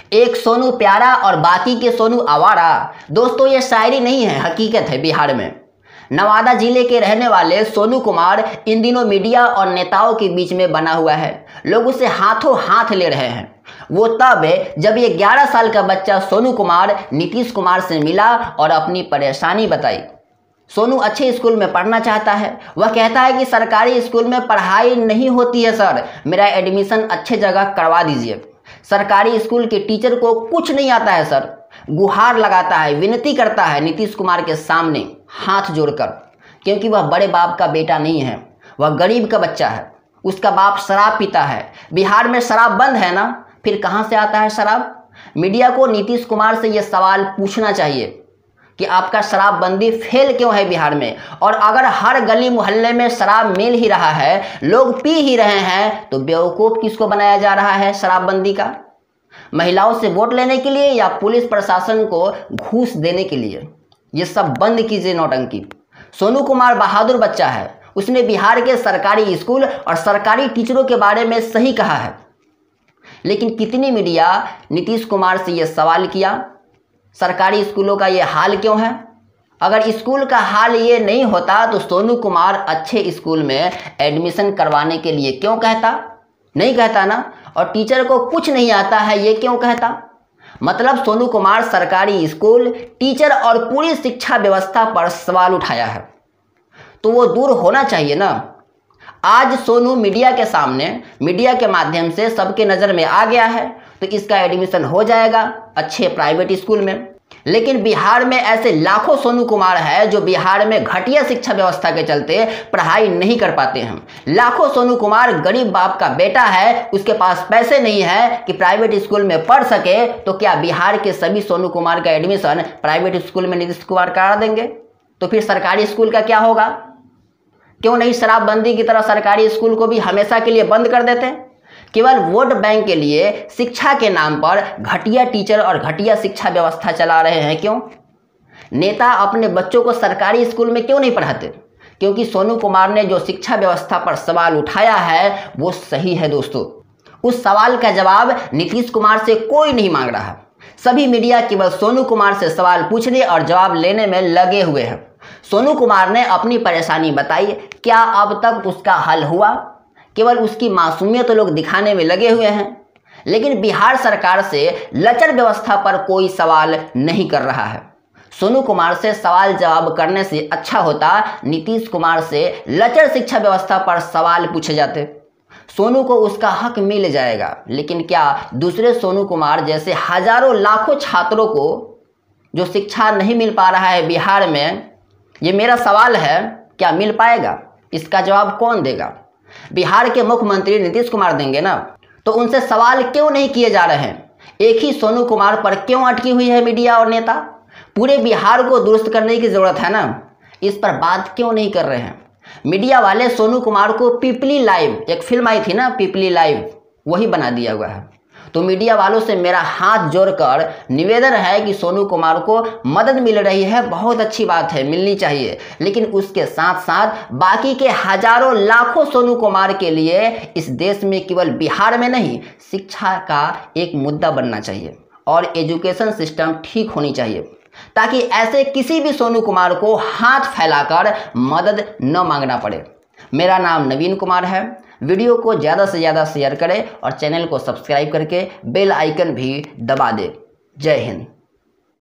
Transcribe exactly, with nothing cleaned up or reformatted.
एक सोनू प्यारा और बाकी के सोनू आवारा। दोस्तों ये शायरी नहीं है, हकीकत है। बिहार में नवादा जिले के रहने वाले सोनू कुमार इन दिनों मीडिया और नेताओं के बीच में बना हुआ है। लोग उसे हाथों हाथ ले रहे हैं। वो तब है जब ये ग्यारह साल का बच्चा सोनू कुमार नीतीश कुमार से मिला और अपनी परेशानी बताई। सोनू अच्छे स्कूल में पढ़ना चाहता है। वह कहता है कि सरकारी स्कूल में पढ़ाई नहीं होती है सर, मेरा एडमिशन अच्छे जगह करवा दीजिए। सरकारी स्कूल के टीचर को कुछ नहीं आता है सर। गुहार लगाता है, विनती करता है नीतीश कुमार के सामने हाथ जोड़कर, क्योंकि वह बड़े बाप का बेटा नहीं है, वह गरीब का बच्चा है। उसका बाप शराब पीता है। बिहार में शराब बंद है ना, फिर कहाँ से आता है शराब? मीडिया को नीतीश कुमार से यह सवाल पूछना चाहिए कि आपका शराबबंदी फेल क्यों है बिहार में। और अगर हर गली मोहल्ले में शराब मिल ही रहा है, लोग पी ही रहे हैं, तो बेवकूफ़ किसको बनाया जा रहा है शराबबंदी का? महिलाओं से वोट लेने के लिए या पुलिस प्रशासन को घूस देने के लिए? ये सब बंद कीजिए नौटंकी। सोनू कुमार बहादुर बच्चा है। उसने बिहार के सरकारी स्कूल और सरकारी टीचरों के बारे में सही कहा है। लेकिन कितनी मीडिया नीतीश कुमार से यह सवाल किया, सरकारी स्कूलों का ये हाल क्यों है? अगर स्कूल का हाल ये नहीं होता तो सोनू कुमार अच्छे स्कूल में एडमिशन करवाने के लिए क्यों कहता? नहीं कहता ना। और टीचर को कुछ नहीं आता है ये क्यों कहता? मतलब सोनू कुमार सरकारी स्कूल, टीचर और पूरी शिक्षा व्यवस्था पर सवाल उठाया है, तो वो दूर होना चाहिए ना। आज सोनू मीडिया के सामने, मीडिया के माध्यम से सबके नज़र में आ गया है, तो इसका एडमिशन हो जाएगा अच्छे प्राइवेट स्कूल में। लेकिन बिहार में ऐसे लाखों सोनू कुमार हैं जो बिहार में घटिया शिक्षा व्यवस्था के चलते पढ़ाई नहीं कर पाते हैं। लाखों सोनू कुमार गरीब बाप का बेटा है, उसके पास पैसे नहीं है कि प्राइवेट स्कूल में पढ़ सके। तो क्या बिहार के सभी सोनू कुमार का एडमिशन प्राइवेट स्कूल में नीतीश कुमार करा देंगे? तो फिर सरकारी स्कूल का क्या होगा? क्यों नहीं शराबबंदी की तरह सरकारी स्कूल को भी हमेशा के लिए बंद कर देते? केवल वोट बैंक के लिए शिक्षा के नाम पर घटिया टीचर और घटिया शिक्षा व्यवस्था चला रहे हैं। क्यों? नेता अपने बच्चों को सरकारी स्कूल में क्यों नहीं पढ़ाते? क्योंकि सोनू कुमार ने जो शिक्षा व्यवस्था पर सवाल उठाया है वो सही है दोस्तों। उस सवाल का जवाब नीतीश कुमार से कोई नहीं मांग रहा। सभी मीडिया केवल सोनू कुमार से सवाल पूछने और जवाब लेने में लगे हुए हैं। सोनू कुमार ने अपनी परेशानी बताई, क्या अब तक उसका हल हुआ? केवल उसकी मासूमियत तो लोग दिखाने में लगे हुए हैं, लेकिन बिहार सरकार से लचर व्यवस्था पर कोई सवाल नहीं कर रहा है। सोनू कुमार से सवाल जवाब करने से अच्छा होता नीतीश कुमार से लचर शिक्षा व्यवस्था पर सवाल पूछे जाते। सोनू को उसका हक मिल जाएगा। लेकिन क्या दूसरे सोनू कुमार जैसे हजारों लाखों छात्रों को जो शिक्षा नहीं मिल पा रहा है बिहार में, ये मेरा सवाल है, क्या मिल पाएगा? इसका जवाब कौन देगा? बिहार के मुख्यमंत्री नीतीश कुमार देंगे ना। तो उनसे सवाल क्यों नहीं किए जा रहे हैं? एक ही सोनू कुमार पर क्यों अटकी हुई है मीडिया और नेता? पूरे बिहार को दुरुस्त करने की जरूरत है ना, इस पर बात क्यों नहीं कर रहे हैं? मीडिया वाले सोनू कुमार को पिपली लाइव, एक फिल्म आई थी ना पिपली लाइव, वही बना दिया हुआ है। तो मीडिया वालों से मेरा हाथ जोड़कर निवेदन है कि सोनू कुमार को मदद मिल रही है, बहुत अच्छी बात है, मिलनी चाहिए। लेकिन उसके साथ साथ बाकी के हजारों लाखों सोनू कुमार के लिए इस देश में केवल बिहार में नहीं, शिक्षा का एक मुद्दा बनना चाहिए और एजुकेशन सिस्टम ठीक होनी चाहिए, ताकि ऐसे किसी भी सोनू कुमार को हाथ फैलाकर मदद न मांगना पड़े। मेरा नाम नवीन कुमार है। वीडियो को ज़्यादा से ज़्यादा शेयर करें और चैनल को सब्सक्राइब करके बेल आइकन भी दबा दें। जय हिंद।